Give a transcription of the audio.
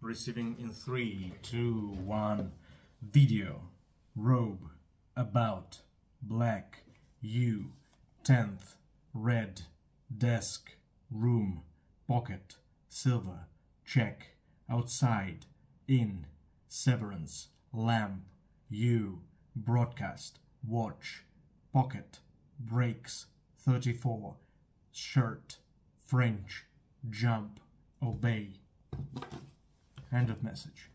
Receiving in 3, 2, 1. Video. Robe. About. Black. You. 10th. Red. Desk. Room. Pocket. Silver. Check. Outside. In. Severance. Lamp. You. Broadcast. Watch. Pocket. Brakes. 34. Shirt. Fringe. Jump. Obey. End of message.